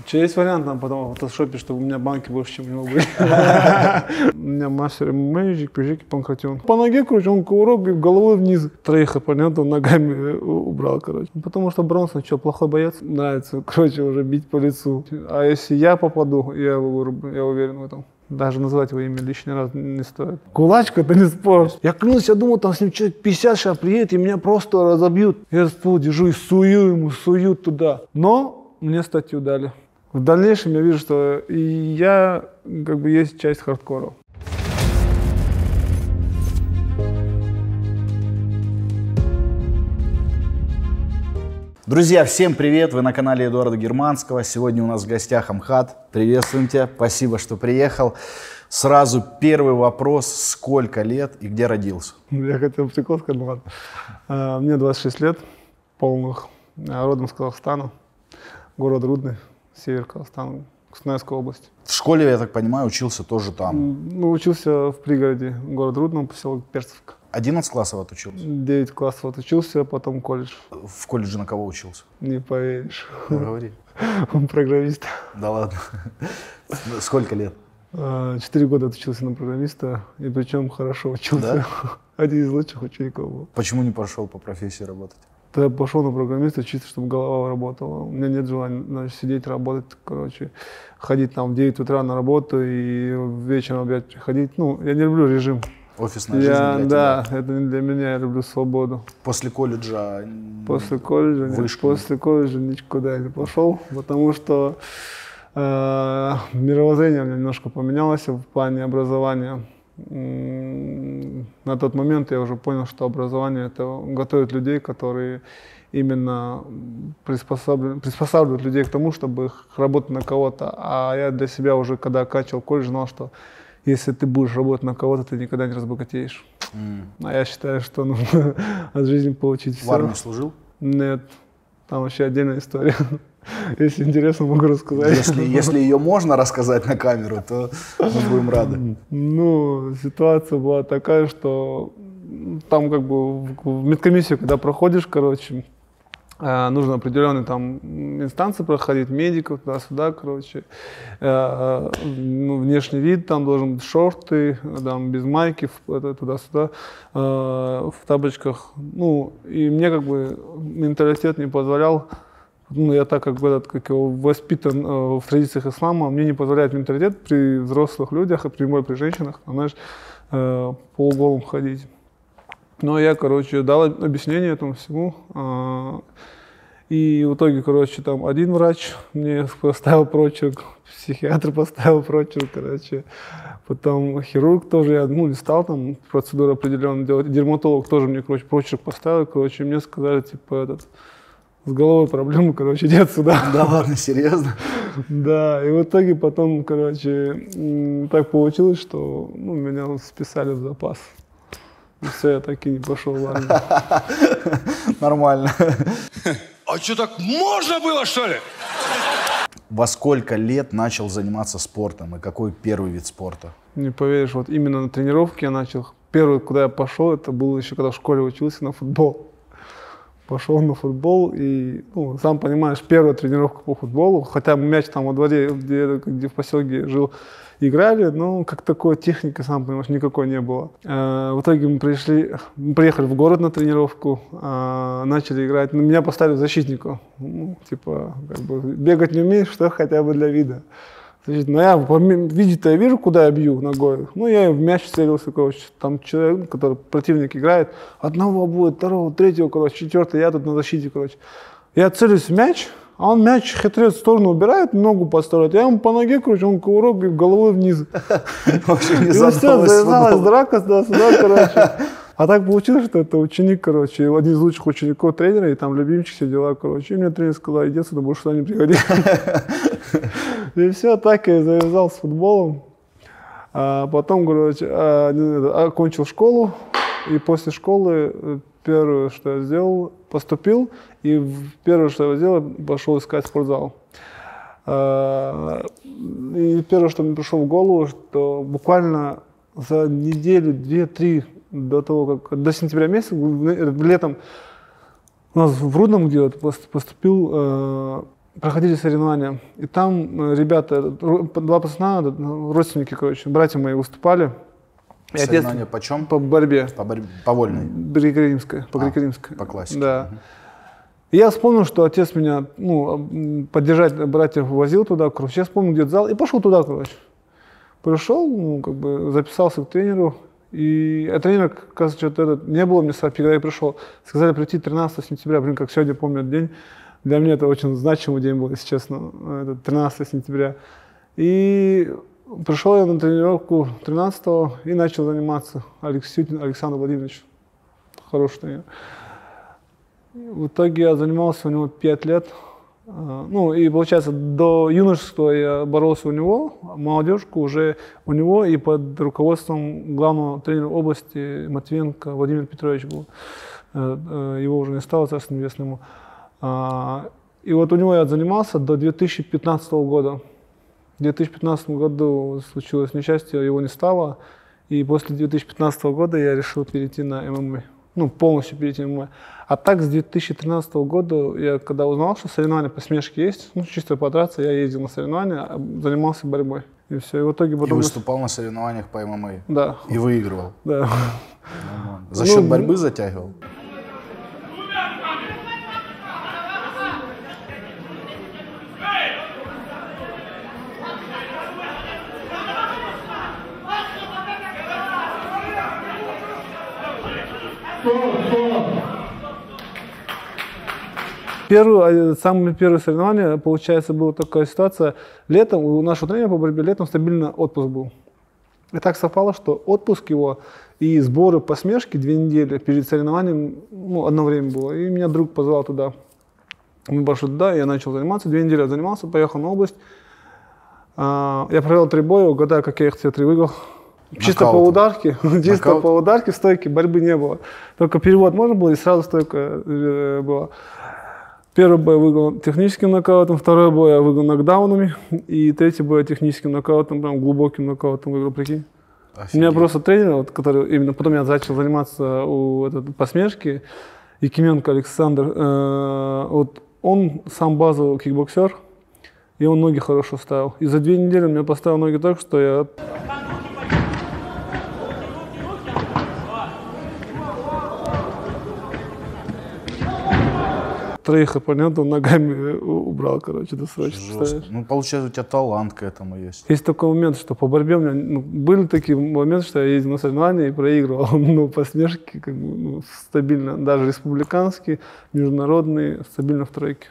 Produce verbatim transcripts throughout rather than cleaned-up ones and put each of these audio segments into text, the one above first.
Че, есть вариант нам потом в фотошопе, чтобы у меня банки больше, чем у него были. У меня мастер ММА, Жик-Пижик, Панкратион. По ноге, короче, он кувырок и головой вниз. Троих оппонентов ногами убрал, короче. Потому что Бронсон, что, плохой боец? Нравится, короче, уже бить по лицу. А если я попаду, я его вырублю, я уверен в этом. Даже назвать его имя лишний раз не стоит. Кулачка — это не спорт. Я клянусь, я думал, там с ним человек пятьдесят сейчас приедет, и меня просто разобьют. Я за ствол держу и сую ему, сую туда. Но мне статью дали. В дальнейшем я вижу, что и я, как бы, есть часть хардкора. Друзья, всем привет! Вы на канале Эдуарда Германского. Сегодня у нас в гостях Амхат. Приветствуем тебя, спасибо, что приехал. Сразу первый вопрос: сколько лет и где родился? Я хотел прикол сказать, ну ладно. Мне двадцать шесть лет полных, родом с Казахстана, город Рудный, север Казахстана, Кустанайская область. В школе, я так понимаю, учился тоже там? Ну, учился в пригороде, город Рудный, поселок Перцевка. одиннадцать классов отучился? девять классов отучился, потом колледж. В колледже на кого учился? Не поверишь. Ну, говори. Он программист. Да ладно. Сколько лет? Четыре года отучился на программиста, и причем хорошо учился. Да? Один из лучших учеников был. Почему не пошел по профессии работать? Да я пошел на программиста чисто, чтобы голова работала. У меня нет желания, значит, сидеть, работать, короче, ходить там в девять утра на работу и вечером опять приходить. Ну, я не люблю режим. Офисная я, жизнь для да, тебя? это не для меня, я люблю свободу. После колледжа? После колледжа, нет, после колледжа никуда я не пошел, потому что э, мировоззрение у меня немножко поменялось в плане образования. На тот момент я уже понял, что образование — это готовит людей, которые именно приспосабливают, приспосабливают людей к тому, чтобы работать на кого-то. А я для себя уже, когда оканчивал колледж, знал, что если ты будешь работать на кого-то, ты никогда не разбогатеешь. Mm. А я считаю, что нужно от жизни получить все. В армии служил? Нет, там вообще отдельная история. Если интересно, могу рассказать. Если, если ее можно рассказать на камеру, то мы будем рады. Ну, ситуация была такая, что там как бы в медкомиссию, когда проходишь, короче, нужно определенные там инстанции проходить, медиков, туда-сюда, короче. Ну, внешний вид, там должен быть шорты, там без майки, туда-сюда, в тапочках. Ну, и мне как бы менталитет не позволял. Ну, я так как бы этот, как его, воспитан э, в традициях ислама, мне не позволяет менталитет при взрослых людях, и при, при женщинах, знаешь, э, полуголым ходить. Но я, короче, дал объяснение этому всему. Э, и в итоге, короче, там один врач мне поставил прочерк, психиатр поставил прочерк, короче. Потом хирург тоже, я ну, не стал там процедуру определенную делать. Дерматолог тоже мне, короче, прочерк поставил, короче, мне сказали, типа, этот... С головой проблемы, короче, иди отсюда. Да ладно, серьезно? Да, и в итоге потом, короче, так получилось, что ну, меня списали в запас. И все, я так и не пошел в армию. Нормально. А что, так можно было, что ли? Во сколько лет начал заниматься спортом и какой первый вид спорта? Не поверишь, вот именно на тренировке я начал. Первый, куда я пошел, это было еще когда в школе учился, на футбол. Пошел на футбол и, ну, сам понимаешь, первая тренировка по футболу, хотя мяч там во дворе, где, где в поселке жил, играли, но как такой техники, сам понимаешь, никакой не было. Э, в итоге мы пришли, мы приехали в город на тренировку, э, начали играть, на меня поставили защитника, ну, типа, как бы, бегать не умеешь, что хотя бы для вида. Но я видите, я вижу, куда я бью ногой. Ну, я в мяч целился, короче. Там человек, который противник играет, одного будет, второго, третьего, короче, четвертого, я тут на защите, короче. Я целюсь в мяч, а он мяч хитрец в сторону убирает, ногу подставляет. Я ему по ноге, короче, он кувырок и головой вниз. Вообще не и все, завязалась драка сюда-сюда, короче. А так получилось, что это ученик, короче, один из лучших учеников тренера, и там любимчик, все дела, короче. И мне тренер сказал, иди отсюда, больше сюда не приходи. И все, так я завязал с футболом. А потом, короче, окончил школу, и после школы первое, что я сделал, поступил, и первое, что я сделал, пошел искать спортзал. И первое, что мне пришло в голову, что буквально за неделю, две-три до того, как до сентября месяца, летом у нас в Рудном где-то поступил э, проходили соревнования. И там ребята, два пацана, родственники, короче, братья мои выступали. И Соревнования отец, по чем? по борьбе. По, борьбе, по вольной? Греко-римская. По а, греко-римской. По классике. Да. Угу. И я вспомнил, что отец меня, ну, поддержать братьев возил туда, короче. Я вспомнил, где зал, и пошел туда, короче. Пришел, ну, как бы записался к тренеру. И а тренер, кажется, что-то этот, не было мне сразу, когда я пришел. Сказали прийти тринадцатого сентября, блин, как сегодня помню этот день. Для меня это очень значимый день был, если честно, это тринадцатого сентября. И пришел я на тренировку тринадцатого и начал заниматься. Алексютин Александр Владимирович. Хороший тренер. В итоге я занимался у него пять лет. Ну и получается, до юношества я боролся у него, молодежку уже у него и под руководством главного тренера области Матвиенко Владимир Петрович был. Его уже не стало, царство небесное ему. И вот у него я занимался до две тысячи пятнадцатого года. В две тысячи пятнадцатом году случилось несчастье, его не стало. И после две тысячи пятнадцатого года я решил перейти на эм эм а. Ну, полностью перейти на эм эм а. А так с две тысячи тринадцатого года, я когда узнал, что соревнования по смешке есть, ну, чисто подраться, я ездил на соревнования, занимался борьбой. И все. И в итоге потом... И выступал на соревнованиях по эм эм а? Да. И выигрывал? Да. За счет ну, борьбы затягивал? Первое, самое первое соревнование, получается, была такая ситуация. Летом, у нашего тренера по борьбе, летом стабильно отпуск был. И так совпало, что отпуск его и сборы по смешке две недели перед соревнованием, ну, одно время было. И меня друг позвал туда. Мы пошли туда, и я начал заниматься. Две недели я занимался, поехал на область. Я провел три боя, угадаю, как я их все три выиграл. Чисто по ударке, чисто по ударке, стойки, борьбы не было. Только перевод можно было, и сразу стойка была. Первый бой я выиграл техническим нокаутом, второй бой я выиграл нокдаунами, и третий бой я техническим нокаутом, прям глубоким нокаутом выиграл, прикинь. Офигеть. У меня просто тренер, вот, который именно потом я начал заниматься у этот, по смешке, Якименко Александр, э, вот он сам базовый кикбоксер, и он ноги хорошо ставил. И за две недели он мне поставил ноги так, что я... Троих оппонентов ногами убрал, короче, досрочно. Ну, получается, у тебя талант к этому есть. Есть такой момент, что по борьбе у меня ну, были такие моменты, что я ездил на соревнования и проигрывал. Ну, по смешке как бы, ну, стабильно. Даже республиканские, международные, стабильно в тройке.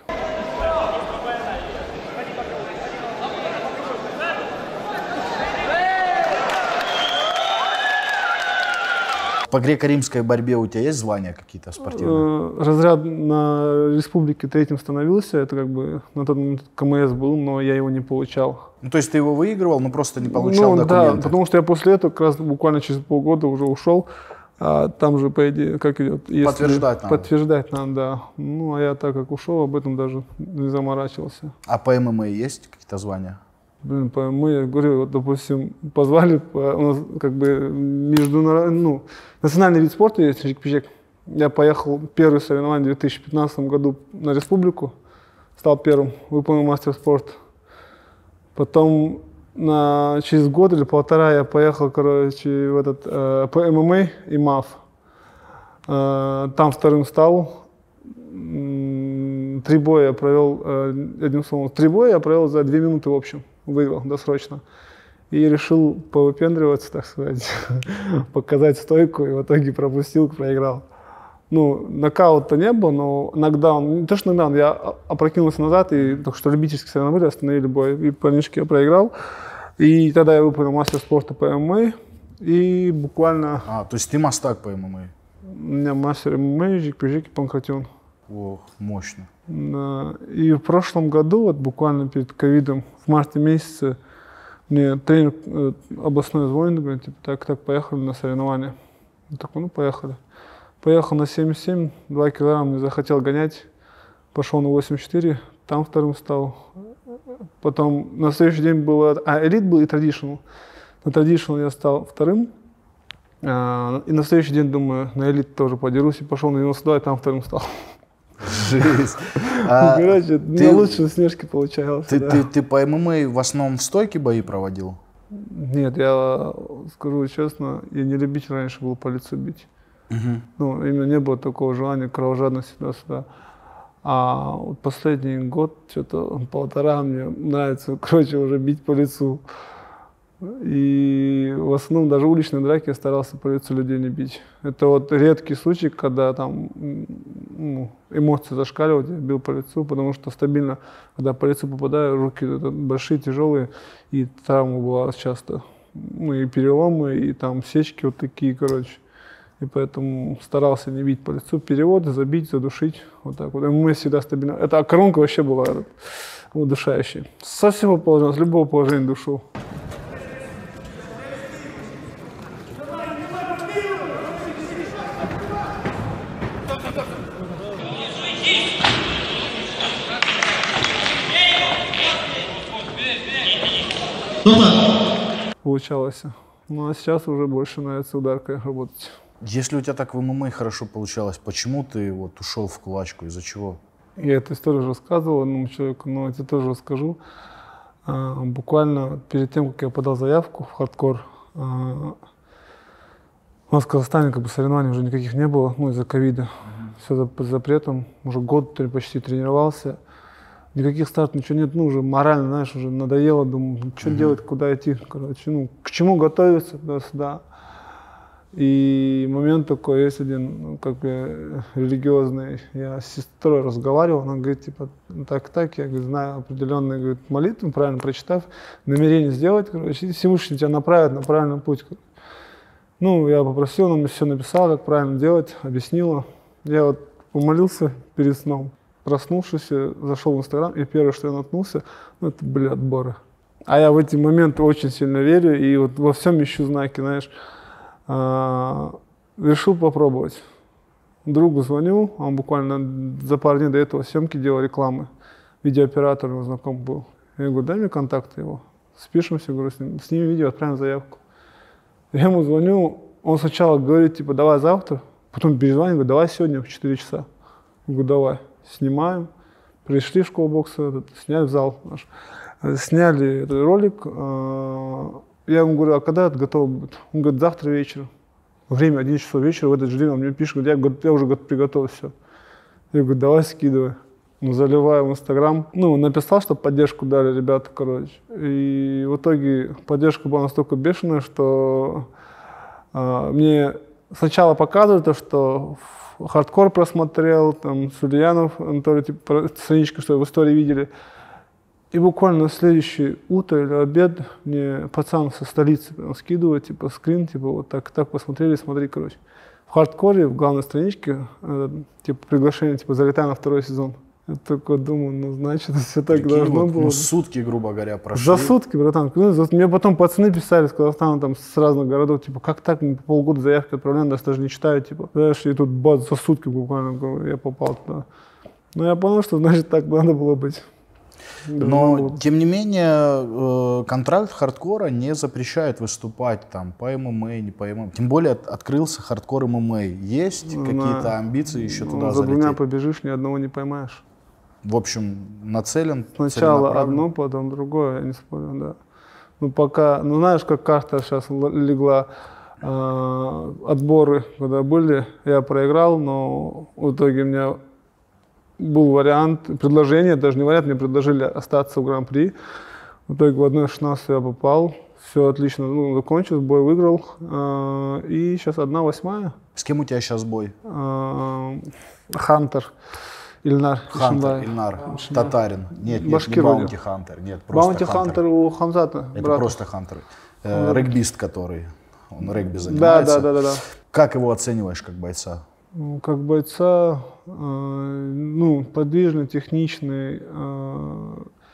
По греко-римской борьбе у тебя есть звания какие-то спортивные? Разряд на республике третьим становился, это как бы на тот момент ка эм эс был, но я его не получал. Ну, то есть ты его выигрывал, но просто не получал ну, документы? Да, потому что я после этого как раз буквально через полгода уже ушел, а там же, по идее, как идет? Если подтверждать надо. Подтверждать надо, да. Ну, а я так как ушел, об этом даже не заморачивался. А по эм эм а есть какие-то звания? Блин, по эм эм а, я говорю, вот, допустим, позвали, по, у нас как бы международный, ну, национальный вид спорта есть, жик-пижик. Я поехал первое соревнование в две тысячи пятнадцатом году на республику, стал первым, выполнил мастер спорта. Потом на, через год или полтора я поехал, короче, в этот, э, по эм эм а и МАФ. Э, там вторым стал. Три боя я провел, э, одним словом, три боя я провел за две минуты в общем. Выиграл досрочно. И решил повыпендриваться, так сказать, показать стойку, и в итоге пропустил, проиграл. Ну, нокаута не было, но нокдаун, не то что нокдаун, я опрокинулся назад, и только что любительские соревнования остановили бой, и парнишки я проиграл. И тогда я выполнил мастер спорта по эм эм а, и буквально... А, то есть ты мастак по эм эм а? У меня мастер эм эм а, жик-пижик и панкратион. Ох, мощно. Да. И в прошлом году, вот буквально перед ковидом, в марте месяце, мне тренер э, областной звонит, говорит, типа, так, так, поехали на соревнования. Я такой, ну, поехали. Поехал на семьдесят семь, два килограмма, не захотел гонять, пошел на восемьдесят четыре, там вторым стал. Потом на следующий день было, а, элит был и традишнл. На традишнл я стал вторым. А, и на следующий день, думаю, на элит тоже подерусь, и пошел на девяносто два, и там вторым стал. Жесть. А Короче, ты- на лучшие снежки получалось. Ты, да. ты, ты по ММА в основном в стойке бои проводил? Нет, я скажу честно, я не любитель раньше был по лицу бить. Мгм. Ну, именно не было такого желания, кровожадности туда-сюда. А вот последний год, что-то полтора, мне нравится, короче, уже бить по лицу. И в основном даже уличные драки я старался по лицу людей не бить. Это вот редкий случай, когда там м, ну, эмоции зашкаливают, я бил по лицу, потому что стабильно, когда по лицу попадаю, руки это большие, тяжелые, и травмы бывают часто. Ну, и переломы, и там сечки вот такие, короче. И поэтому старался не бить по лицу. Переводы, забить, задушить. Вот так вот. И мы всегда стабильно. Это а коронка вообще была этот, удушающая. Со всего положения, с любого положения душу. Получалось. Ну а сейчас уже больше нравится ударкой работать. Если у тебя так в ММА хорошо получалось, почему ты вот ушел в кулачку? Из-за чего? Я эту историю уже рассказывал одному человеку, но я тебе тоже расскажу. А, буквально перед тем, как я подал заявку в хардкор, а, у нас в Казахстане как бы соревнований уже никаких не было, ну из-за ковида. Mm-hmm. Все за, под запретом. Уже год почти тренировался. Никаких стартов, ничего нет. Ну уже морально, знаешь, уже надоело. Думаю, что mm-hmm. делать, куда идти. Короче, ну к чему готовиться туда-сюда. И момент такой, есть один, ну, как бы религиозный, я с сестрой разговаривал, она говорит, типа, так-так, я говорю, знаю определенные, говорит, молитвы, правильно прочитав, намерение сделать, короче, и Всевышний тебя направит на правильный путь. Ну, я попросил, она мне все написала, как правильно делать, объяснила. Я вот помолился перед сном, проснувшись, зашел в Инстаграм, и первое, что я наткнулся, ну, это были отборы. А я в эти моменты очень сильно верю, и вот во всем ищу знаки, знаешь. А, решил попробовать. Другу звоню, он буквально за пару дней до этого съемки делал рекламы. Видеооператор его знаком был. Я говорю, дай мне контакты его. Спишемся, говорю, с ним, сними видео, отправим заявку. Я ему звоню, он сначала говорит, типа, давай завтра, потом перезвонит, говорит, давай сегодня в четыре часа. Я говорю, давай. Снимаем. Пришли в школу бокса, этот, сняли в зал наш. Сняли этот ролик. Я ему говорю, а когда это готово будет? Он говорит, завтра вечером. Время одиннадцать часов вечера, в этот же день он мне пишет, говорит, я, я уже приготовил все. Я говорю, давай скидывай. Ну, заливаю в Инстаграм. Ну, написал, что поддержку дали ребята, короче. И в итоге поддержка была настолько бешеная, что а, мне сначала показывали то, что хардкор просмотрел, там, Сульянов, Анатолий, типа, страничка, что в истории видели. И буквально на следующее утро или обед мне пацан со столицы прям скидывает, типа, скрин, типа, вот так, так посмотрели, смотри, короче. В хардкоре, в главной страничке, э, типа, приглашение, типа, залетай на второй сезон. Я такой думаю, ну, значит, все так Прикинь, должно вот, было. ну, сутки, грубо говоря, прошли. За сутки, братан. Ну, за- мне потом пацаны писали с Казахстана, там, с разных городов, типа, как так, мы по полгода заявки отправляем, даже даже не читаю, типа. Знаешь, и тут бац, за сутки буквально я попал туда. Ну, я понял, что, значит, так надо было быть. Но, тем не менее, э, контракт хардкора не запрещает выступать там по ММА, не по ММА. Тем более от- открылся хардкор ММА. Есть Ну, какие-то да. амбиции еще Ну, туда за двумя залететь? побежишь, ни одного не поймаешь. В общем, нацелен Сначала целенаправленно? одно, потом другое, я не спорю, да. Ну, пока, ну, знаешь, как карта сейчас легла, э, отборы, когда были, я проиграл, но в итоге у меня был вариант, предложение, даже не вариант, мне предложили остаться в Гран-при. В итоге в одна шестнадцать я попал, все отлично, ну, закончил, бой выиграл. Э, и сейчас одна восьмая. С кем у тебя сейчас бой? Э, Хантер. Ильнар Хантер, Ишимбаев. Ильнар, татарин. Нет, нет, Башкир не вроде. Баунти Хантер. Нет, просто Баунти Хантер у Хамзата. Это брата. просто Хантер. Э, регбист, который. Он регби Да, занимается. да, да, да, да. Как его оцениваешь как бойца? Ну, как бойца, э, ну, подвижный, техничный. Э,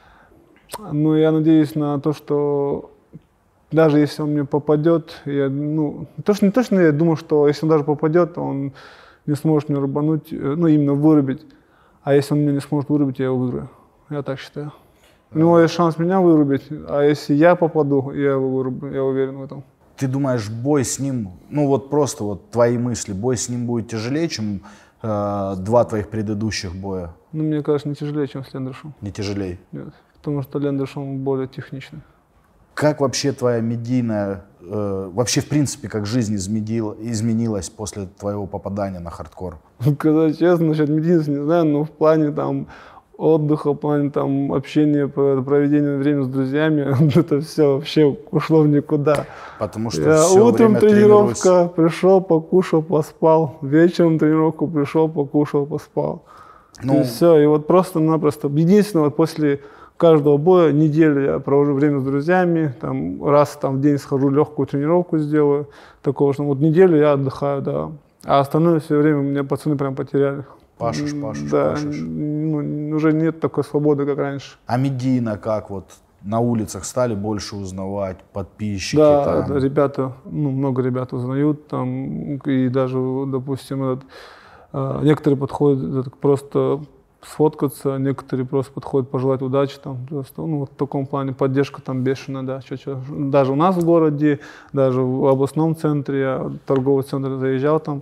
но я надеюсь на то, что даже если он мне попадет, я, ну, то, что, не то, что я думаю, что если он даже попадет, он не сможет меня рубануть, э, ну, именно вырубить. А если он меня не сможет вырубить, я его выиграю. Я так считаю. У него есть шанс меня вырубить, а если я попаду, я его вырублю, я уверен в этом. Ты думаешь, бой с ним, ну вот просто вот твои мысли, бой с ним будет тяжелее, чем э, два твоих предыдущих боя? Ну, мне кажется, не тяжелее, чем с Лендершем. Не тяжелее? Нет, потому что Лендершем более техничный. Как вообще твоя медийная, э, вообще в принципе, как жизнь изменила, изменилась после твоего попадания на хардкор? Сказать честно, насчет медийности не знаю, но в плане там отдыха, в плане там общения, проведения времени с друзьями, это все вообще ушло в никуда. Потому что Я все утром время тренировка, тренируюсь. пришел, покушал, поспал. Вечером тренировку пришел, покушал, поспал. Ну, и все. И вот просто-напросто. Единственное, вот после каждого боя неделю я провожу время с друзьями, там, раз там, в день схожу, легкую тренировку сделаю. Такого, что вот неделю я отдыхаю, да. А остальное все время меня пацаны прям потеряли. Пашешь, пашешь, да, пашешь. Ну, уже нет такой свободы, как раньше. А медийно как вот? На улицах стали больше узнавать, подписчики Да, там? ребята, ну, много ребят узнают там, и даже, допустим, этот, э, некоторые подходят так, просто сфоткаться, некоторые просто подходят пожелать удачи, там, просто, ну, вот в таком плане поддержка там бешеная, да, чё, чё. Даже у нас в городе, даже в областном центре, я в торговый центр заезжал там,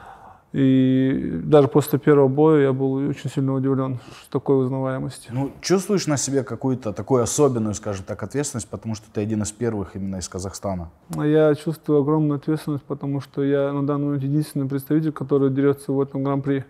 и даже после первого боя я был очень сильно удивлен такой узнаваемости. Ну, чувствуешь на себе какую-то такую особенную, скажем так, ответственность, потому что ты один из первых именно из Казахстана? Я чувствую огромную ответственность, потому что я на данный момент единственный представитель, который дерется в этом гран-при.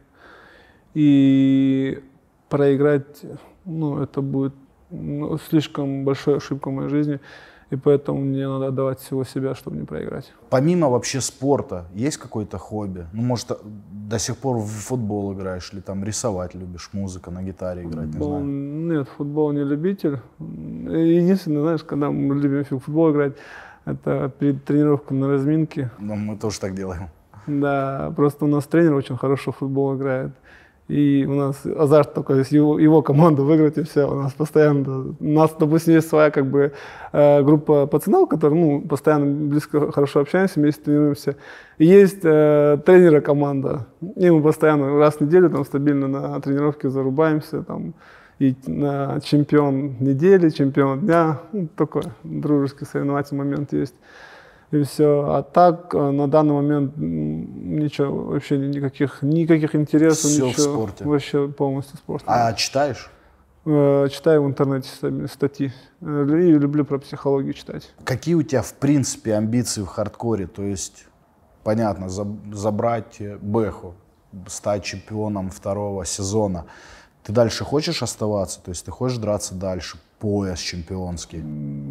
И проиграть, ну, это будет ну, слишком большой ошибкой в моей жизни. И поэтому мне надо отдавать всего себя, чтобы не проиграть. Помимо вообще спорта, есть какое-то хобби? Ну, может, до сих пор в футбол играешь, или там рисовать любишь, музыка, на гитаре играть, Футбол, не знаю. нет, футбол не любитель. Единственное, знаешь, когда мы любим в футбол играть, это перед тренировкой на разминке. Ну, мы тоже так делаем. Да, просто у нас тренер очень хорошо в футбол играет. И у нас азарт такой, его, его команду выиграть и все. У нас постоянно, у нас, допустим, есть своя как бы э, группа пацанов, которые ну, постоянно близко, хорошо общаемся, вместе тренируемся. И есть э, тренера команда. И мы постоянно раз в неделю там стабильно на тренировке зарубаемся. Там, и на чемпион недели, чемпион дня. Ну, такой дружеский соревновательный момент есть. И все. А так, на данный момент ничего, вообще никаких, никаких интересов. Все ничего. в спорте. Вообще полностью спорт. А читаешь? Э, Читаю в интернете статьи. Э, И люблю про психологию читать. Какие у тебя, в принципе, амбиции в хардкоре? То есть, понятно, забрать Бэху, стать чемпионом второго сезона. Ты дальше хочешь оставаться? То есть ты хочешь драться дальше? Пояс чемпионский?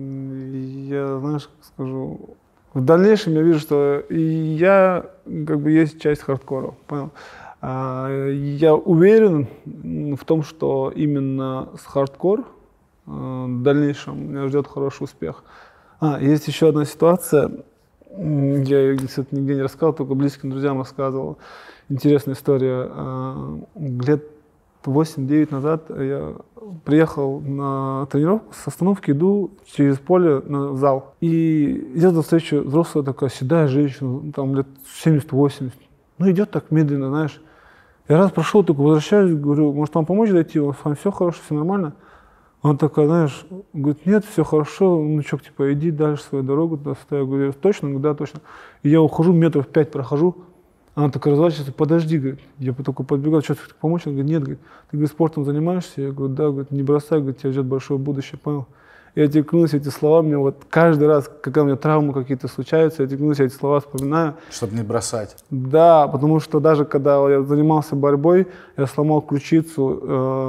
Я, знаешь, как скажу... В дальнейшем я вижу, что и я, как бы, есть часть хардкора, понял? А, я уверен в том, что именно с хардкор а, в дальнейшем меня ждет хороший успех. А, есть еще одна ситуация, я ее, кстати, нигде не рассказывал, только близким друзьям рассказывал. Интересная история. А, лет восемь-девять назад я приехал на тренировку, с остановки иду через поле на зал. И идет навстречу взрослая такая седая женщина, там лет семьдесят-восемьдесят. Ну идет так медленно, знаешь. Я раз прошел, такой возвращаюсь, говорю, может вам помочь дойти, у вас там все хорошо, все нормально? Он такая, знаешь, говорит, нет, все хорошо, ну что, типа иди дальше свою дорогу. Я говорю, точно? Он говорит, да, точно. И я ухожу, метров пять прохожу. Она такая разворачивается, подожди, говорит, я только подбегал, что-то помочь? Он говорит, нет, говорит, ты говорит, спортом занимаешься? Я говорю, да, говорит, не бросай, говорит, тебя ждет большое будущее, понял? Я тебе клянусь, эти слова мне вот каждый раз, когда у меня травмы какие-то случаются, я тебе клянусь, я эти слова вспоминаю. Чтобы не бросать. Да, потому что даже когда я занимался борьбой, я сломал ключицу,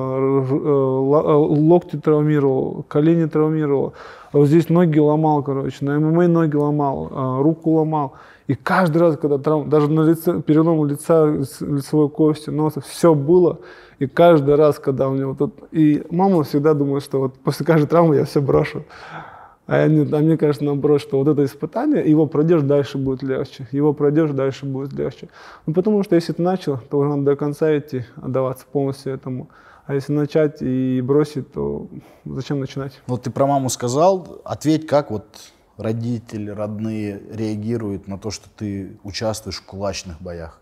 локти травмировал, колени травмировал, вот здесь ноги ломал, короче, на ММА ноги ломал, руку ломал. И каждый раз, когда травма, даже на лице, перелом лица, лицевой кости, носа, все было. И каждый раз, когда у меня вот это... И мама всегда думает, что вот после каждой травмы я все брошу. А, я не, а мне кажется, наоборот, что вот это испытание, его пройдешь, дальше будет легче. Его пройдешь, дальше будет легче. Ну, потому что если ты начал, то уже надо до конца идти, отдаваться полностью этому. А если начать и бросить, то зачем начинать? Вот ты про маму сказал, ответь, как вот родители, родные реагируют на то, что ты участвуешь в кулачных боях?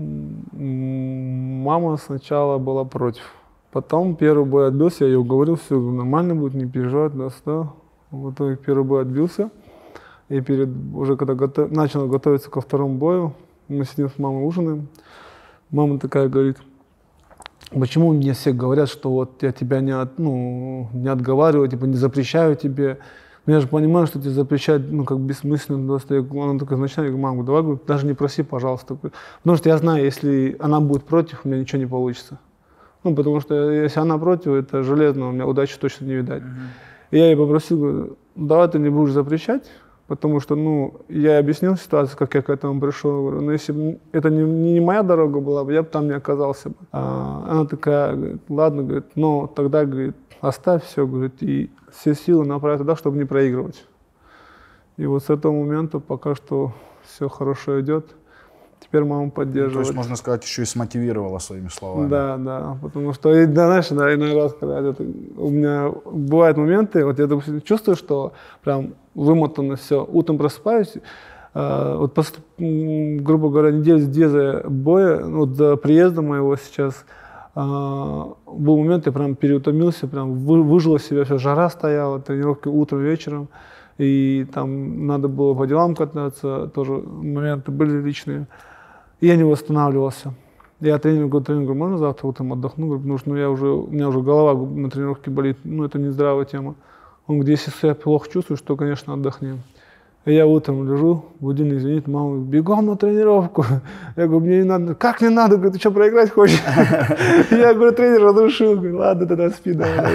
Мама сначала была против. Потом первый бой отбился, я ее уговорил, все нормально будет, не переживай, да, да. В итоге первый бой отбился. И перед, уже когда готов, начал готовиться ко второму бою, мы сидим с мамой ужинаем. Мама такая говорит, почему мне все говорят, что вот я тебя не, от, ну, не отговариваю, типа не запрещаю тебе. Но я же понимаю, что тебе запрещать, ну, как бессмысленно. Просто я, она такая, значит, я говорю, мама, давай, говорю, даже не проси, пожалуйста. Потому что я знаю, если она будет против, у меня ничего не получится. Ну, потому что если она против, это железно, у меня удачи точно не видать. Mm-hmm. И я ей попросил, говорю, давай ты не будешь запрещать, потому что, ну, я объяснил ситуацию, как я к этому пришел. Говорю, ну, если бы это не, не моя дорога была бы, я бы там не оказался бы. А она такая, говорит, ладно, говорит, но тогда, говорит, оставь все, говорит, и все силы направь туда, чтобы не проигрывать. И вот с этого момента пока что все хорошо идет. Теперь мама поддерживает. То есть, можно сказать, еще и смотивировала своими словами. Да, да, потому что, да, знаешь, да, иной раз, когда это, у меня бывают моменты, вот я, допустим, чувствую, что прям вымотано все, утром просыпаюсь, э, вот, пост, грубо говоря, неделю до боя, вот до приезда моего сейчас, э, был момент, я прям переутомился, прям вы, выжил из себя, все, жара стояла, тренировки утром, вечером, и там надо было по делам кататься, тоже моменты были личные. И я не восстанавливался. Я тренеру говорю, тренер, говорю, можно завтра утром отдохну? Говорю, потому что ну, я уже, у меня уже голова на тренировке болит, ну это не здравая тема. Он говорит, если себя плохо чувствуешь, то, конечно, отдохни. И я утром лежу, будильник звонит, мама, бегом на тренировку. Я говорю, мне не надо. Как не надо? Говорит, ты что, проиграть хочешь? Я говорю, тренер разрешил. Говорю, ладно, тогда спи, давай.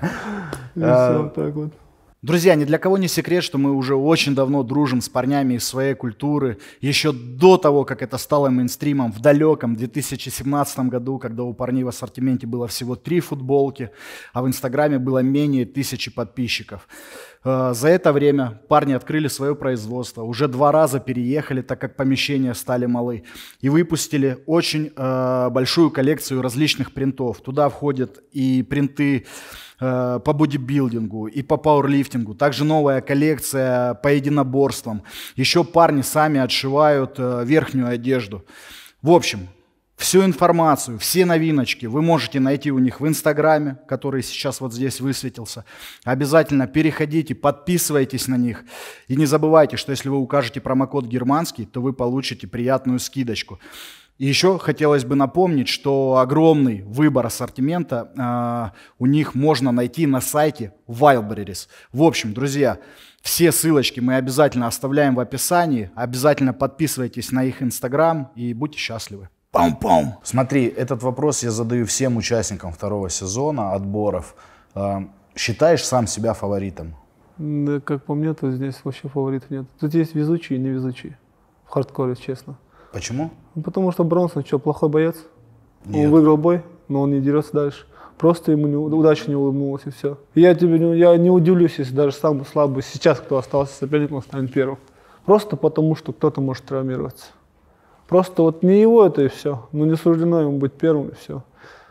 И все, так вот. Друзья, ни для кого не секрет, что мы уже очень давно дружим с парнями из своей культуры. Еще до того, как это стало мейнстримом, в далеком две тысячи семнадцатом году, когда у парней в ассортименте было всего три футболки, а в Инстаграме было менее тысячи подписчиков. За это время парни открыли свое производство, уже два раза переехали, так как помещения стали малы, и выпустили очень э, большую коллекцию различных принтов. Туда входят и принты э, по бодибилдингу, и по пауэрлифтингу, также новая коллекция по единоборствам. Еще парни сами отшивают э, верхнюю одежду. В общем, всю информацию, все новиночки вы можете найти у них в Инстаграме, который сейчас вот здесь высветился. Обязательно переходите, подписывайтесь на них. И не забывайте, что если вы укажете промокод германский, то вы получите приятную скидочку. И еще хотелось бы напомнить, что огромный выбор ассортимента э, у них можно найти на сайте Wildberries. В общем, друзья, все ссылочки мы обязательно оставляем в описании. Обязательно подписывайтесь на их Инстаграм и будьте счастливы. Пам-пам. Смотри, этот вопрос я задаю всем участникам второго сезона отборов. Считаешь сам себя фаворитом? Да, как по мне, то здесь вообще фаворитов нет. Тут есть везучие и невезучие. В хардкоре, честно. Почему? Ну, потому что Бронсон, что, плохой боец? Нет. Он выиграл бой, но он не дерется дальше. Просто ему не, удача не улыбнулась, и все. Я, тебе не, я не удивлюсь, если даже самый слабый сейчас, кто остался соперником, станет первым. Просто потому, что кто-то может травмироваться. Просто вот не его это и все. Ну не суждено ему быть первым и все.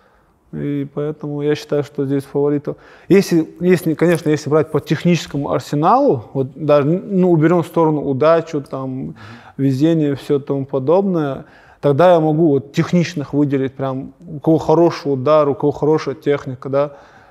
И поэтому я считаю, что здесь фаворитов. Если, если, конечно, если брать по техническому арсеналу, вот даже ну, уберем в сторону удачу, там, везение, все тому подобное, тогда я могу вот, техничных выделить, прям, у кого хороший удар, у кого хорошая техника, да.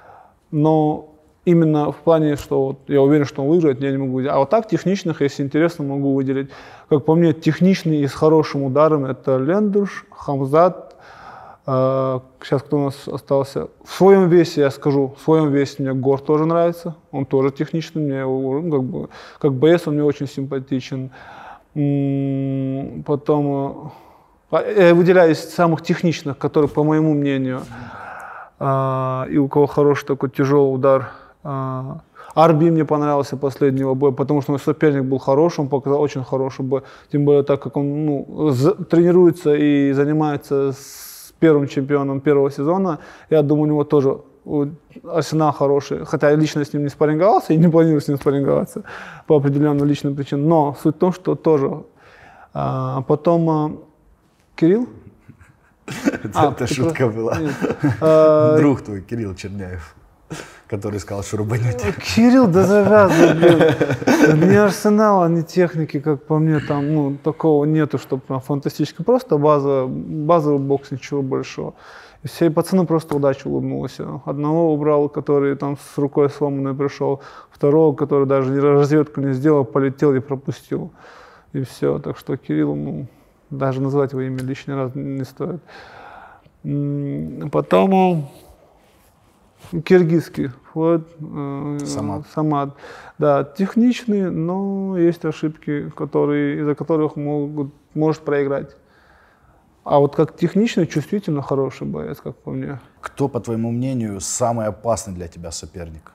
Но именно в плане, что вот, я уверен, что он выиграет, я не могу выделить. А вот так техничных, если интересно, могу выделить. Как по мне, техничный и с хорошим ударом это Лендуш, Хамзат. Э, сейчас кто у нас остался? В своем весе, я скажу, в своем весе мне Гор тоже нравится. Он тоже техничный, мне ну, как, бы, как боец он мне очень симпатичен. М-м, потом э, я выделяю из самых техничных, которые, по моему мнению, э, и у кого хороший такой тяжелый удар. Uh, Арби мне понравился последнего боя, потому что мой соперник был хороший, он показал очень хороший бой. Тем более так как он ну, тренируется и занимается с первым чемпионом первого сезона, я думаю, у него тоже арсенал хороший. Хотя я лично с ним не спарринговался и не планирую с ним спарринговаться по определенным личным причинам. Но суть в том, что тоже. Uh, потом uh, Кирилл. Это шутка была. Друг твой, Кирилл Черняев. Который сказал, что рубанет. Кирилл, да завязывай, блин. Ни арсенала, ни техники, как по мне, там, ну, такого нету, чтобы прям фантастически. Просто база, базовый бокс, ничего большого. И все пацаны просто удачу улыбнулись. Одного убрал, который там с рукой сломанной пришел, второго, который даже разведку не сделал, полетел и пропустил. И все. Так что Кирилл, ну, Даже назвать его имя лишний раз не стоит. Потом киргизский вот, Самат. Самат. Да, техничный, но есть ошибки, которые, из-за которых могут, может проиграть. А вот как технично, чувствительно хороший боец, как по мне. Кто, по твоему мнению, самый опасный для тебя соперник?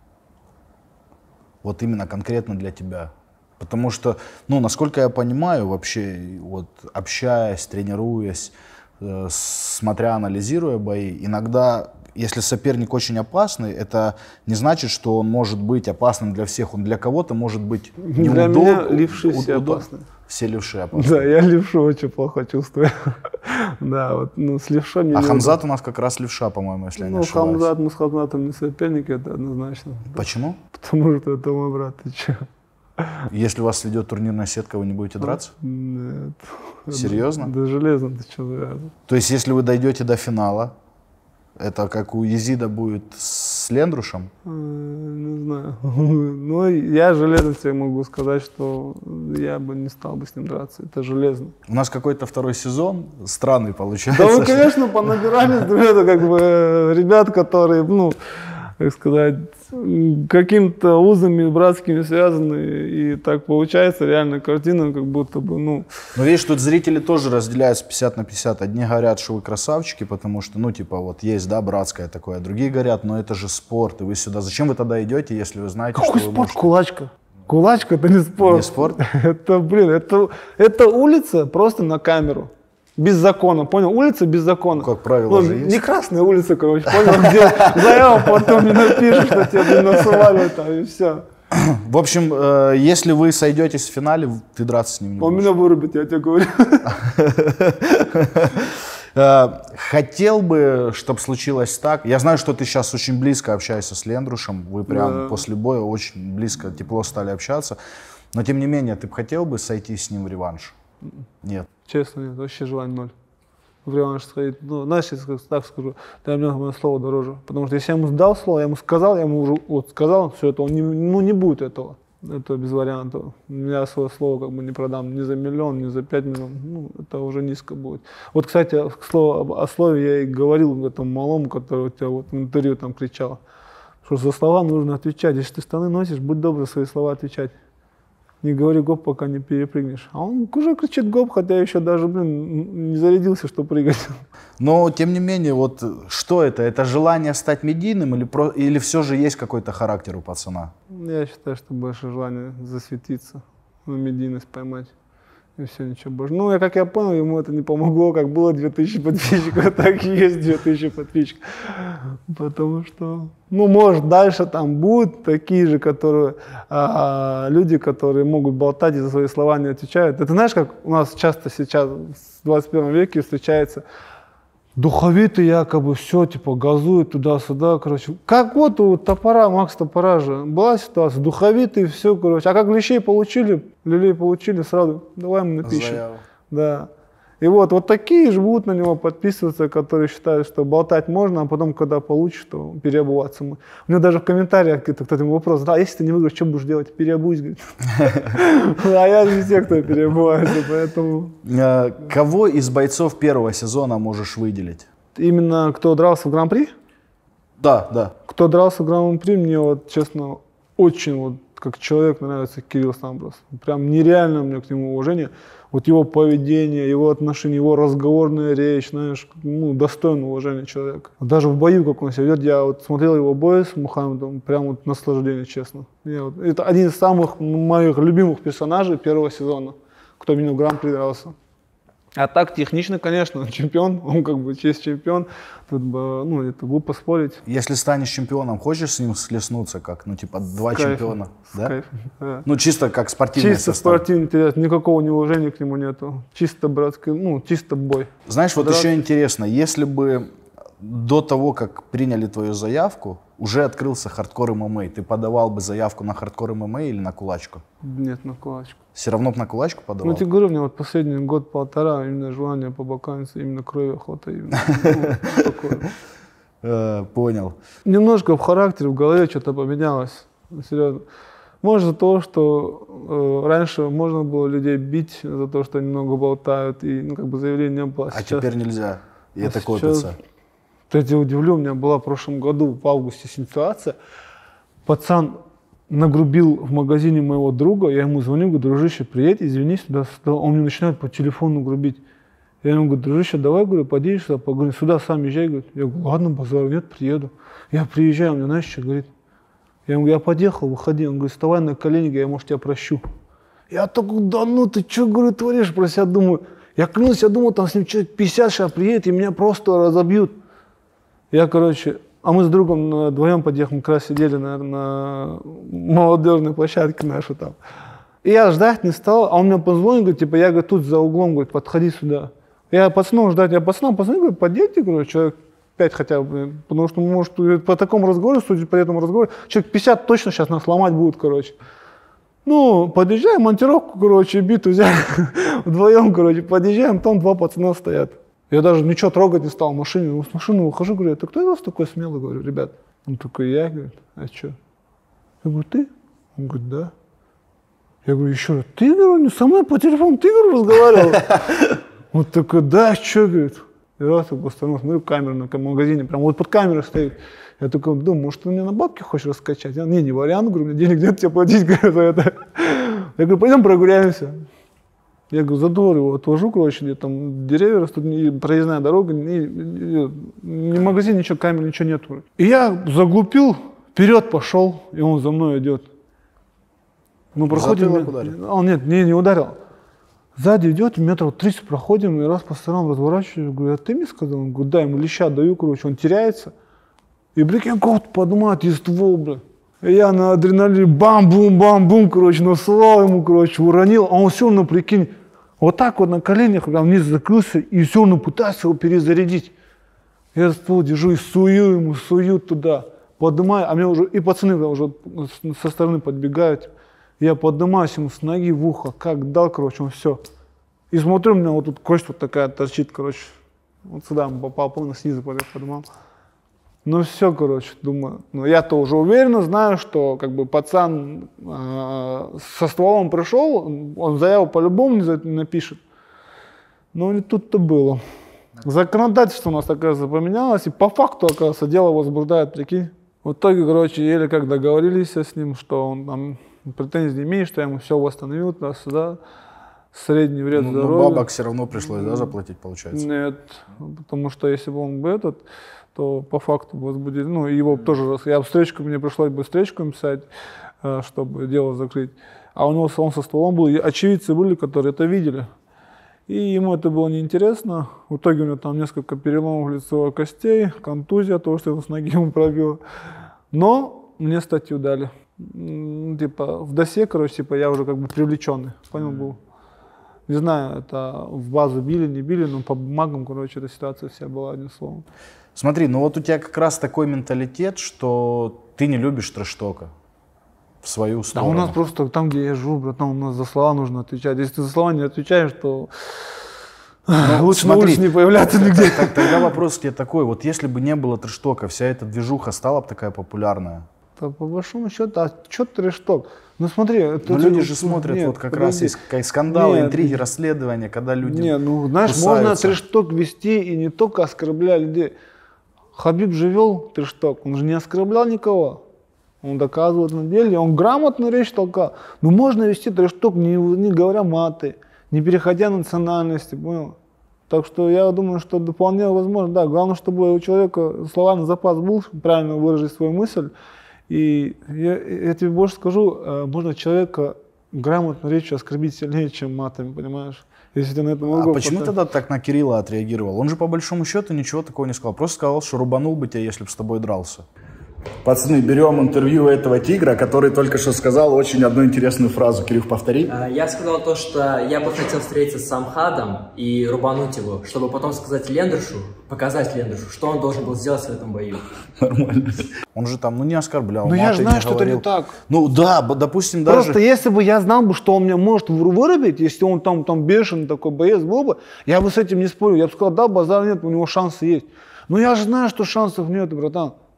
Вот именно конкретно для тебя. Потому что, ну, насколько я понимаю, вообще, вот, общаясь, тренируясь, э, смотря, анализируя бои, иногда, если соперник очень опасный, это не значит, что он может быть опасным для всех. Он для кого-то может быть неудобным. Для меня левши все опасны. Все левши опасны. Да, я левшу очень плохо чувствую. Да, вот, ну, с левшом... А Хамзат у нас как раз левша, по-моему, если я не ошибаюсь. Ну, Хамзат, мы с Хамзатом не соперники, это однозначно. Почему? Потому что это мой брат, ты че? Если у вас ведет турнирная сетка, вы не будете драться? Нет. Серьезно? Да железно, ты что, завязан. То есть, если вы дойдете до финала, это как у Езида будет с Лендрушем? Не знаю. Но я железно тебе могу сказать, что я бы не стал бы с ним драться. Это железно. У нас какой-то второй сезон странный получается. Да вы, конечно, понабирались, это как бы ребят, которые, ну, как сказать, каким-то узами братскими связаны, и так получается реально картина, как будто бы, ну... Но видишь, тут зрители тоже разделяются пятьдесят на пятьдесят. Одни говорят, что вы красавчики, потому что, ну, типа, вот есть, да, братское такое. Другие говорят, но это же спорт, и вы сюда... Зачем вы тогда идете, если вы знаете, Какой что вы спорт? можете... Кулачка. Кулачка — это не спорт. Не спорт? Это, блин, это, это улица просто на камеру. Без закона, понял? Улица без закона. Как правило, ну, же есть. Не красная улица, короче, понял? Где заяву потом не напишешь, что тебе насували там, и все. В общем, э, если вы сойдетесь в финале, ты драться с ним не Он будешь. меня вырубит, я тебе говорю. Хотел бы, чтобы случилось так. Я знаю, что ты сейчас очень близко общаешься с Лендрушем. Вы прям Да. после боя очень близко, тепло стали общаться. Но тем не менее, ты бы хотел бы сойти с ним в реванш? Нет. Честно, нет, вообще желания ноль. В реванш сходить. Ну, знаешь, если так скажу, для меня мое слово дороже. Потому что если я ему дал слово, я ему сказал, я ему уже вот сказал, все это, он не, ну, не будет этого. Это без вариантов. Я свое слово как бы не продам ни за миллион, ни за пять миллионов. Ну, это уже низко будет. Вот, кстати, к слову, о слове я и говорил этому малому, который у тебя вот в интервью там кричал, что за слова нужно отвечать. Если ты штаны носишь, будь добр свои слова отвечать. Не говори гоп, пока не перепрыгнешь. А он уже кричит гоп, хотя еще даже, блин, не зарядился, что прыгать. Но, тем не менее, вот что это? Это желание стать медийным или, про... или все же есть какой-то характер у пацана? Я считаю, что больше желание засветиться, ну, медийность поймать. И все, ничего больше. Ну, я, как я понял, ему это не помогло. Как было две тысячи подписчиков, так и есть две тысячи подписчиков. Потому что, ну, может, дальше там будут такие же, которые, а, люди, которые могут болтать и за свои слова не отвечают. Это знаешь, как у нас часто сейчас в двадцать первом веке встречается духовитый якобы, все, типа, газует туда-сюда, короче. Как вот у Топора, Макс Топора же, была ситуация, духовитый, все, короче. А как лещей получили, люлей получили, сразу, давай мы напишем. Заяву. Да. И вот, вот такие же будут на него подписываться, которые считают, что болтать можно, а потом, когда получишь, то переобуваться. У меня даже в комментариях кто-то ему вопрос задал, если ты не выиграешь, что будешь делать? Переобусь, говорит. А я не те, кто переобувается, поэтому... Кого из бойцов первого сезона можешь выделить? Именно кто дрался в Гран-при? Да, да. Кто дрался в Гран-при, мне вот, честно, очень вот как человек нравится Кирилл Самброс. Прям нереально у меня к нему уважение. Вот его поведение, его отношения, его разговорная речь, знаешь, ну, достойно уважения человека. Даже в бою, как он себя ведет, я вот смотрел его бой с Мухаммедом, прям вот наслаждение, честно. Я вот, это один из самых моих любимых персонажей первого сезона, кто именно в Гран-при дрался. А так, технично, конечно, чемпион, он как бы честь чемпион, тут бы, ну, это глупо спорить. Если станешь чемпионом, хочешь с ним схлестнуться, как, ну, типа, два С чемпиона? Кайфом, Да? с кайфом, да. Ну, чисто как спортивный Чисто состав. спортивный интерес, никакого неуважения к нему нету. Чисто братский, ну, чисто бой. Знаешь, вот Драться. еще интересно, если бы до того, как приняли твою заявку, уже открылся хардкор ММА, ты подавал бы заявку на хардкор ММА или на кулачку? Нет, на кулачку. Все равно бы на кулачку подавал? Ну, тебе говорю, мне вот последний год-полтора именно желание побоканиться, именно крови охота. Именно, ну, такое. Э, Понял. Немножко в характере, в голове что-то поменялось. Серьезно. Может, за то, что э, раньше можно было людей бить за то, что они много болтают, и ну, как бы заявления не было. А сейчас, теперь нельзя, и а это сейчас, копится. Я тебя удивлю, у меня была в прошлом году, в августе, ситуация. Пацан нагрубил в магазине моего друга, я ему звоню, говорю, дружище, приедь, извини сюда, сюда. Он мне начинает по телефону грубить. Я ему говорю, дружище, давай, говорю, подъедешь сюда, поговорим, сюда сам езжай, говорит. Я говорю, ладно, базар, нет, приеду. Я приезжаю, он мне, знаешь, что говорит? Я ему говорю, я подъехал, выходи. Он говорит, вставай на колени, я, может, тебя прощу. Я такой, да ну ты что, говорю, творишь? Про себя думаю. Я клянусь, я думал, там с ним человек пятьдесят сейчас приедет, и меня просто разобьют. Я, короче, а мы с другом вдвоем подъехали, мы как раз сидели, наверное, на молодежной площадке нашей там. И я ждать не стал, а он мне позвонил, говорит, типа, я, говорит, тут за углом, говорит, подходи сюда. Я пацанов ждать, я пацанам позвонил, говорю, подъедьте, говорю, человек пять хотя бы, потому что, может, по такому разговору, судя по этому разговору, человек пятьдесят точно сейчас нас ломать будут, короче. Ну, подъезжаем, монтировку, короче, биту взяли, вдвоем, короче, подъезжаем, там два пацана стоят. Я даже ничего трогать не стал в машине, с машины выхожу, говорю, ты кто из вас такой смелый, говорю, ребят? Он такой, я, говорит, а что? Я говорю, ты? Он говорит, да. Я говорю, еще раз, ты, говорю, со мной по телефону, ты, говорю, разговаривал? Он такой, да, что, говорит? И раз я постановил, смотрю, камера на магазине, прям вот под камерой стоит. Я такой думаю, может, ты мне на бабки хочешь раскачать? Я, не, не вариант, говорю, мне денег нет тебе платить, говорю, за это. Я говорю, пойдем прогуляемся. Я говорю, за двор его отвожу, короче, где там деревья растут, проездная дорога, ни, ни, ни магазин, ничего, камеры, ничего нет. И я заглупил, вперед пошел, и он за мной идет. Мы проходим. Он нет, не, не ударил. Сзади идет, метров тридцать проходим, и раз по сторонам разворачиваюсь, говорю, а ты мне сказал? Он говорит, да, ему леща даю, короче, он теряется. И, прикинь, кого-то поднимает из ствол, бля. И я на адреналине бам-бум-бам-бум, короче, насылал ему, короче, уронил, а он все равно, прикинь, вот так вот на коленях, прям вниз закрылся, и все равно пытается его перезарядить. Я ствол держу и сую ему, сую туда, поднимаю, а мне уже, и пацаны уже со стороны подбегают. Я поднимаюсь ему с ноги в ухо, как дал, короче, он все. И смотрю, у меня вот тут кость вот такая торчит, короче. Вот сюда он попал, полно снизу поднимал. Ну все, короче, думаю. Ну я-то уже уверенно знаю, что как бы пацан э, со стволом пришел, он заяву по-любому не напишет. Но не тут-то было. Законодательство у нас, оказывается, поменялось, и по факту, оказывается, дело возбуждает, прикинь. В итоге, короче, еле как договорились с ним, что он там претензий не имеет, что я ему все восстановил туда-сюда, средний вред ну, здоровью. Но бабок все равно пришлось, да, заплатить, получается? Нет, потому что если бы он бы этот, то по факту возбудили, ну, его тоже, я встречку, мне пришлось бы встречку писать, чтобы дело закрыть. А у него он со стволом был, и очевидцы были, которые это видели. И ему это было неинтересно. В итоге у него там несколько переломов лицевой костей, контузия, то, что его с ноги ему пробило. Но мне статью дали. Типа в досье, короче, типа я уже как бы привлеченный, понял, был. Не знаю, это в базу били, не били, но по бумагам, короче, эта ситуация вся была, одним словом. Смотри, ну вот у тебя как раз такой менталитет, что ты не любишь трэш-тока в свою сторону. Да у нас просто там, где я живу, братан, у нас за слова нужно отвечать. Если ты за слова не отвечаешь, то ну, лучше смотри, на улице не появляться нигде. Тогда вопрос тебе такой, вот если бы не было трэш-тока, вся эта движуха стала бы такая популярная? Да, по большому счету, а что трэш-ток? Ну смотри, это, ну, люди же смотрят, нет, вот как подожди. раз есть скандалы, нет, интриги, расследования, когда люди не, ну знаешь, кусаются. Можно трэш-ток вести и не только оскорблять людей. Хабиб же вел трэш-ток, он же не оскорблял никого. Он доказывает на деле, он грамотно речь толкал. Но можно вести трэш-ток, не, не говоря маты, не переходя национальности, понял? Так что я думаю, что вполне возможно, да, главное, чтобы у человека словарный запас был, правильно выразить свою мысль. И я, я тебе больше скажу, можно человека грамотно речью оскорбить сильнее, чем матами, понимаешь? Если ты на этом а почему потом... тогда так на Кирилла отреагировал? Он же по большому счету ничего такого не сказал. Просто сказал, что рубанул бы тебя, если бы с тобой дрался. Пацаны, берем интервью этого тигра, который только что сказал очень одну интересную фразу. Кирюх, повтори. Я сказал то, что я бы хотел встретиться с Амхадом и рубануть его, чтобы потом сказать Лендершу, показать Лендершу, что он должен был сделать в этом бою. Нормально. Он же там, ну, не оскорблял. Ну, я же знаю, что это не так. Ну, да, допустим, даже... Просто если бы я знал бы, что он меня может вырубить, если он там, там бешеный такой боец был бы, я бы с этим не спорил. Я бы сказал, да, базара нет, у него шансы есть. Но я же знаю, что шансов нет, братан.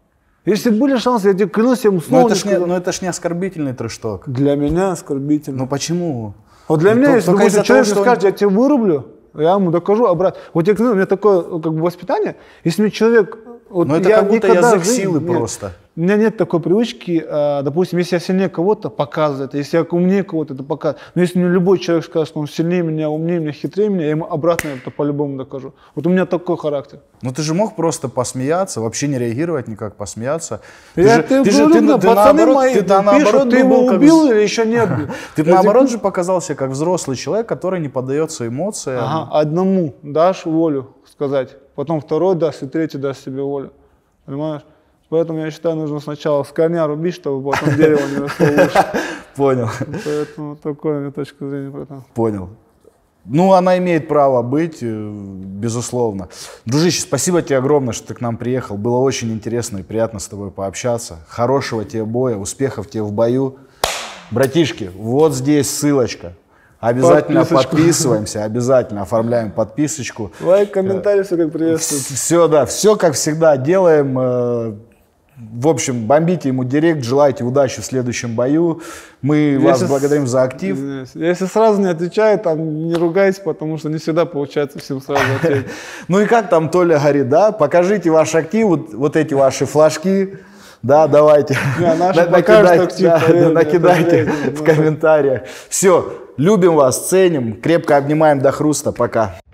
Если были шансы, я тебе клянусь, я ему снова Но это, не ж не, сказал. но это ж не оскорбительный трэш-ток. Для меня оскорбительно. Ну почему? Вот для Ну, меня, то- если только допустим, из-за человек того, мне что он- скажет, я тебя вырублю, я ему докажу обратно. Вот я говорю, у меня такое как бы воспитание, если мне человек... Вот Но это я как будто никогда язык в жизни- силы нет, просто. У меня нет такой привычки, э, допустим, если я сильнее кого-то, показывать, если я умнее кого-то, это показывать. Но если мне любой человек скажет, что он сильнее меня, умнее меня, хитрее меня, я ему обратно это по-любому докажу. Вот у меня такой характер. Ну ты же мог просто посмеяться, вообще не реагировать никак, посмеяться. Я же, тебе же- говорю, ну, да, пацаны наоборот- мои ты, да, пишут, наоборот, ты ну, его был как убил вз- или еще нет? блин? Ты Я наоборот тебе- же показался как взрослый человек, который не поддается эмоциям. Ага, одному дашь волю сказать, потом второй даст, и третий даст себе волю. Понимаешь? Поэтому я считаю, нужно сначала с корня рубить, чтобы потом дерево не росло лучше. Понял, Поэтому такая у меня точка зрения по этому. понял. Ну, она имеет право быть, э, безусловно. Дружище, спасибо тебе огромное, что ты к нам приехал. Было очень интересно и приятно с тобой пообщаться. Хорошего тебе боя, успехов тебе в бою. Братишки, вот здесь ссылочка. Обязательно Подписочку. подписываемся, обязательно оформляем подписочку. Лайк, комментарий, все как приветствуют. Все, да, все как всегда делаем. э, В общем, бомбите ему директ, желайте удачи в следующем бою. Мы вас Если с- благодарим за актив. Извиняюсь. Если сразу не отвечаю, там не ругайтесь, потому что не всегда получается всем сразу ответить. Ну и как там Толя говорит, да, покажите ваш актив, вот, вот эти ваши флажки, да, давайте. Не, наши На- покажут накидайте, актив, да, поверь мне, накидайте это в верно. комментариях. Все, любим вас, ценим, крепко обнимаем до хруста, пока.